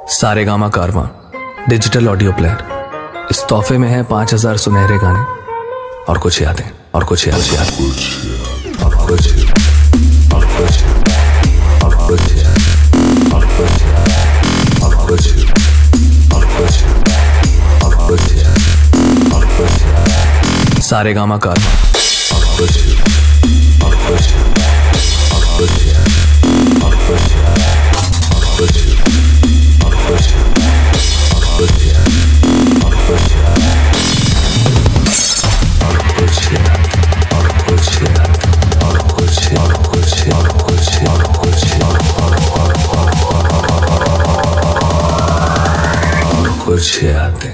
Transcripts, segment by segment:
सारेगामा कारवां digital audio player. इस तोहफे में है 5000 सुनहरे गाने और कुछ यादें और कुछ याद और कुछ और कुछ और कुछ और कुछ और कुछ और कुछ और कुछ और कुछ और कुछ सारेगामा कारवां और कुछ और कुछ और कुछ और कुछ और कुछ और कुछ और कुछ और कुछ और कुछ और कुछ और कुछ और कुछ और कुछ और कुछ और कुछ यादें।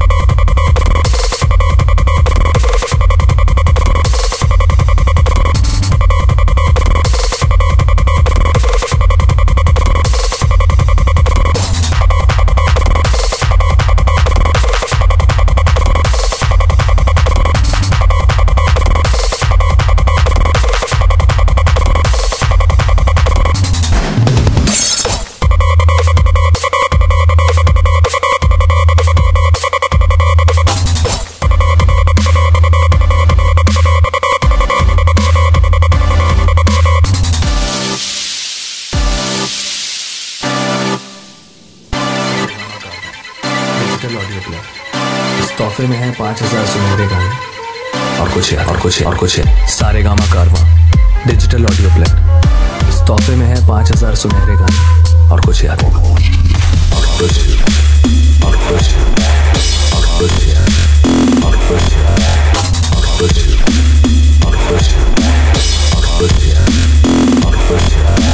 Audio player. इस तोहफे में है 5000 सुनहरे गाने और कुछ और कुछ और कुछ सारेगामा कारवां डिजिटल ऑडियो प्लेयर। इस तोहफे में है 5000 सुनहरे गाने और कुछ यादें और कुछ और कुछ और कुछ और कुछ और कुछ और कुछ और कुछ और कुछ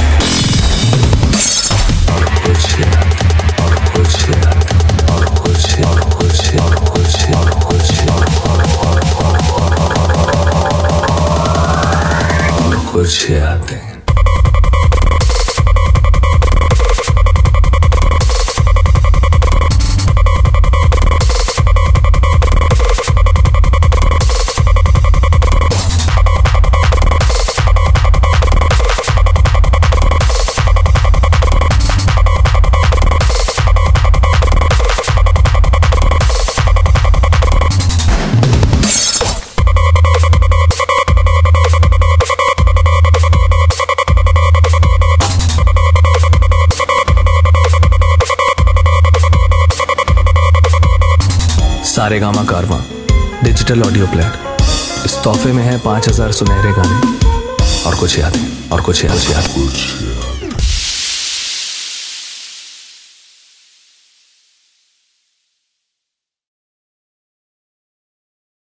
और कुछ और कुछ और कुछ और कुछ और कुछ और कुछ और कुछ यादें। सारेगामा कारवां डिजिटल ऑडियो प्लेयर। इस तोहफे में है 5000 सुनहरे गाने और कुछ यादें और कुछ याद।